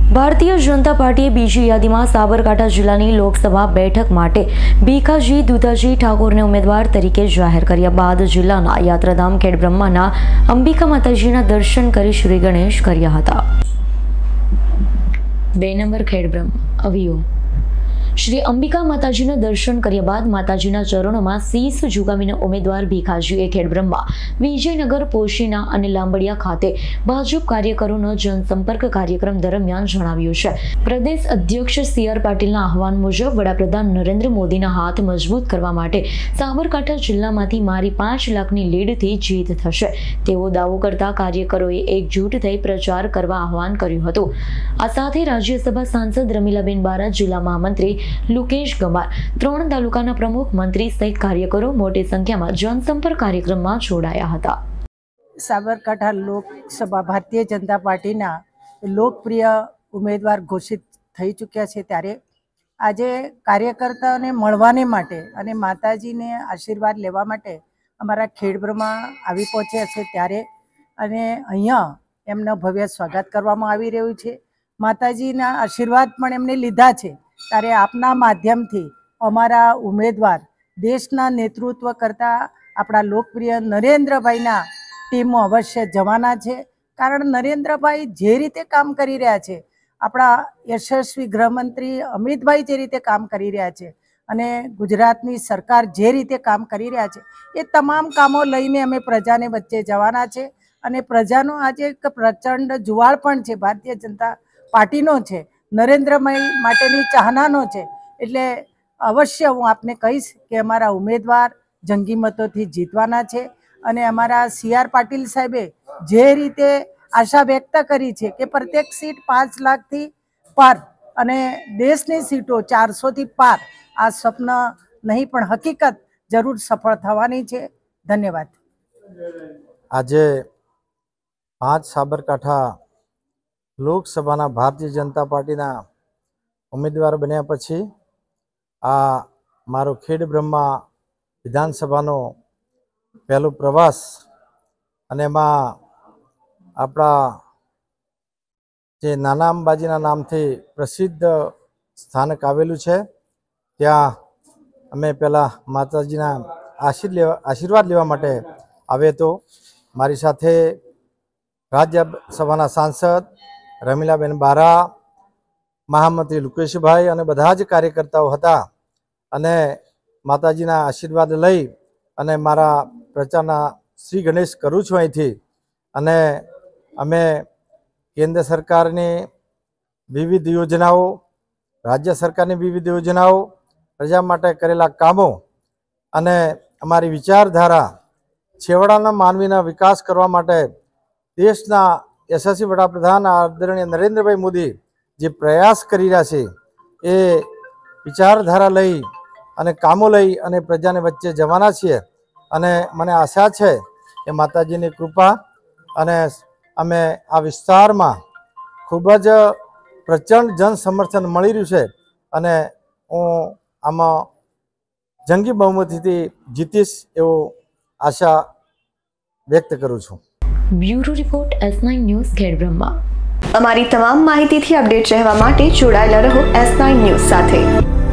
ભારતીય જનતા પાર્ટીએ બીજી યાદીમાં સાબરકાંઠા જિલ્લાની લોકસભા બેઠક માટે ભીખાજી દુધાજી ઠાકોરને ઉમેદવાર તરીકે જાહેર કર્યા બાદ જિલ્લાના યાત્રાધામ ખેડબ્રહ્માના અંબિકા માતાજીના દર્શન કરી શ્રી ગણેશ કર્યા હતા। 2 નંબર ખેડબ્રહ્મ અવિયો श्री अंबिका माताजीना दर्शन कर्या बाद माताजीना चरणों शीश झुकावीने उम्मीदवार भीखाजीए खेडब्रह्मा, विजयनगर, पोशीना अने लांबड़िया खाते भाजप कार्यकरोनो जनसंपर्क कार्यक्रम दरमियान जणाव्युं छे। प्रदेश अध्यक्ष CR पाटीलना आह्वान मुजब वडाप्रधान नरेंद्र मोदीना हाथ मजबूत करवा माटे साबरकांठा जिल्लामांथी मारी 5 लाखनी लीडथी जीत थशे तेवो दावो करता कार्यकरोए एकजूट थई प्रचार करवा आह्वान कर्युं हतुं। आ साथे राज्यसभा सांसद रमीलाबेन बारा, जिल्ला महामंत्री लुकेश गमार, 3 तालुकाना प्रमुख, मंत्री सहित कार्यकरो मोटी संख्या में जनसंपर्क कार्यक्रम में जोड़ाया हता। साबरकांठा लोकसभा भारतीय जनता पार्टी लोकप्रिय उम्मीदवार घोषित थई चुक्या छे त्यारे आजे कार्यकर्ताओने मळवाने माटे अने माताजीने आशीर्वाद लेवा माटे अमारा खेडब्रह्मा आवी पहोंच्या छे त्यारे अने अहींया एमनो भव्य स्वागत करवामां आवी रह्युं छे। माताजीना आशीर्वाद पण एमणे लीधा छे ત્યારે આપના માધ્યમથી અમારા ઉમેદવાર દેશના નેતૃત્વ કરતા આપણા લોકપ્રિય નરેન્દ્રભાઈના ટીમમાં અવશ્ય જવાના છે। કારણ નરેન્દ્રભાઈ જે રીતે કામ કરી રહ્યા છે, આપણા યશસ્વી ગૃહમંત્રી અમિતભાઈ જે રીતે કામ કરી રહ્યા છે અને ગુજરાતની સરકાર જે રીતે કામ કરી રહ્યા છે, એ તમામ કામો લઈને અમે પ્રજાને વચ્ચે જવાના છે અને પ્રજાનો આજે એક પ્રચંડ જુવાળ પણ છે, ભારતીય જનતા પાર્ટીનો છે, नरेंद्रभाई माटेनी चाहनानो छे। एटले अवश्य हूँ आपने कहीश कि अमारा उम्मीदवार जंगी मतोथी जीतवाना छे अने अमारा CR पाटील साहेबे जे रीते आशा व्यक्त करी छे कि प्रत्येक सीट 5 लाख थी पार अने देशनी सीटो 400 थी पार, आ स्वप्न नहीं पण हकीकत जरूर सफल थवानी छे। धन्यवाद। आजे 5 साबरकांठा लोकसभा भारतीय जनता पार्टी उम्मीदवार बन्या पछी आ मारो खेडब्रह्मा विधानसभा पहलो प्रवास अने एमां आपड़ा जे नाना अंबाजीना नामथी प्रसिद्ध स्थानक आवेलुं छे त्यां अमे पहला माताजीना आशीर्वाद लेवा माटे आवे तो मारी साथे राज्यसभाना सांसद रमीलाबेन बारा, महामंत्री लुकेश भाई अने बधा ज कार्यकर्ताओ हता अने माताजीना आशीर्वाद लई अने मारा प्रचारना श्री गणेश करूँ छुं अहींथी अने अमे केंद्र सरकारनी विविध योजनाओ, राज्य सरकारनी विविध योजनाओ, प्रजा माटे करेला कामों अने अमारी विचारधारा छेवाड़ाना मानवीना विकास करवा माटे देशना यशस्वी वडाप्रधान आदरणीय नरेंद्रभाई मोदी जे प्रयास करी रह्या छे ए विचारधारा लई अने कामों लई अने प्रजाने वच्चे जवाना छीए अने मने आशा छे कि माताजीनी कृपा अने अमे आ विस्तारमां खूब ज प्रचंड जन समर्थन मळी रह्युं छे अने हूँ आमां जंगी बहुमतीथी जीतीश एवो आशा व्यक्त करूँ छूं। Bureau report S9 news Khedbrahma. अमारी तमाम माहितीथी अपडेट रहवा माटे जोडायेला रहो S9 न्यूज़ साथे।